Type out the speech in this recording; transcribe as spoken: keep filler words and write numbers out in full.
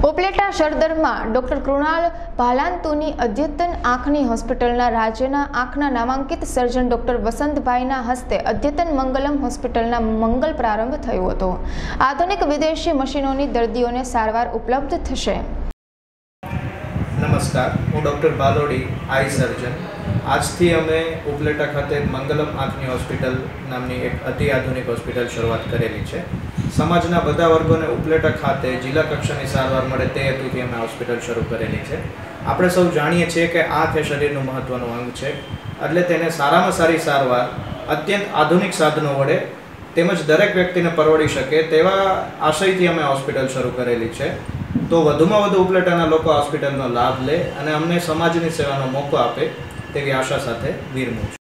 ઉપલેટા સરદરમાં ડોક્ટર કૃણાલ ભાલાંતુની અદ્યતન આંખની હોસ્પિટલના રાજ્યના આંખના નામાંકિત સર્જન ડોક્ટર વસંતભાઈના હસ્તે અદ્યતન મંગલમ હોસ્પિટલના મંગલ પ્રારંભ થયો હતો। આધુનિક વિદેશી મશીનોની દર્દીઓને સારવાર ઉપલબ્ધ થશે। નમસ્કાર, હું ડૉક્ટર બારોડી આઈ સર્જન। આજથી અમે ઉપલેટા ખાતે મંગલમ આંખની હોસ્પિટલ નામની એક અતિ આધુનિક હોસ્પિટલ શરૂઆત કરેલી છે। સમાજના બધા વર્ગોને ઉપલેટા ખાતે જિલ્લા કક્ષાની સારવાર મળે તે હેતુથી અમે હોસ્પિટલ શરૂ કરેલી છે। આપણે સૌ જાણીએ છીએ કે આંખ એ શરીરનું મહત્ત્વનું અંગ છે, એટલે તેને સારામાં સારી સારવાર અત્યંત આધુનિક સાધનો વડે તેમજ દરેક વ્યક્તિને પરવડી શકે તેવા આશયથી અમે હોસ્પિટલ શરૂ કરેલી છે। તો વધુમાં વધુ ઉપલેટાના લોકો હોસ્પિટલનો લાભ લે અને અમને સમાજની સેવાનો મોકો આપે તેવી આશા સાથે વિરમું છું।